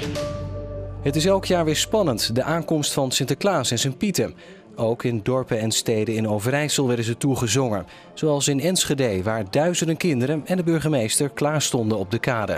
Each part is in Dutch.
Het is elk jaar weer spannend, de aankomst van Sinterklaas en zijn Pieten. Ook in dorpen en steden in Overijssel werden ze toegezongen. Zoals in Enschede, waar duizenden kinderen en de burgemeester klaar stonden op de kade.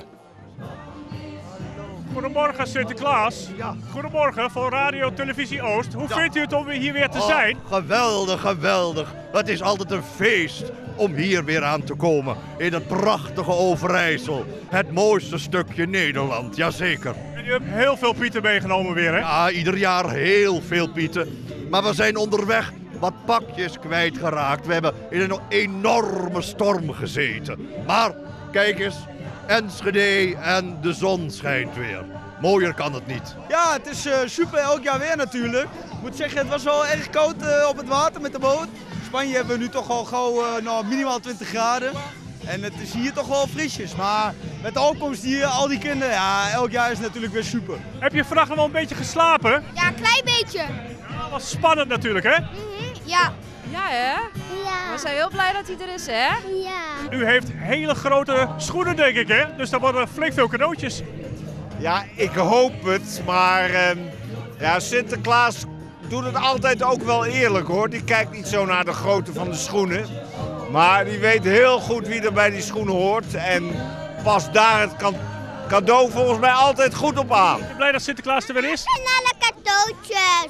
Goedemorgen Sinterklaas. Ja. Goedemorgen voor Radio Televisie Oost. Hoe vindt u het om hier weer te zijn? Geweldig, geweldig. Het is altijd een feest om hier weer aan te komen. In het prachtige Overijssel. Het mooiste stukje Nederland, jazeker. En u hebt heel veel Pieten meegenomen weer, hè? Ja, ieder jaar heel veel Pieten. Maar we zijn onderweg wat pakjes kwijtgeraakt. We hebben in een enorme storm gezeten. Maar kijk eens, Enschede en de zon schijnt weer. Mooier kan het niet. Ja, het is super elk jaar weer natuurlijk. Ik moet zeggen, het was wel erg koud op het water met de boot. In Spanje hebben we nu toch al gauw minimaal 20 graden. En het is hier toch wel frisjes. Maar met de opkomst hier, al die kinderen, ja, elk jaar is het natuurlijk weer super. Heb je vannacht nog wel een beetje geslapen? Ja, een klein beetje. Ja, dat was spannend natuurlijk, hè? Ja. Ja, hè? Ja. We zijn heel blij dat hij er is, hè? Ja. U heeft hele grote schoenen, denk ik, hè? Dus daar worden flink veel cadeautjes. Ja, ik hoop het, maar ja, Sinterklaas doet het altijd ook wel eerlijk, hoor. Die kijkt niet zo naar de grootte van de schoenen. Maar die weet heel goed wie er bij die schoenen hoort en past daar het cadeau volgens mij altijd goed op aan. Ik ben blij dat Sinterklaas er weer is. En alle cadeautjes.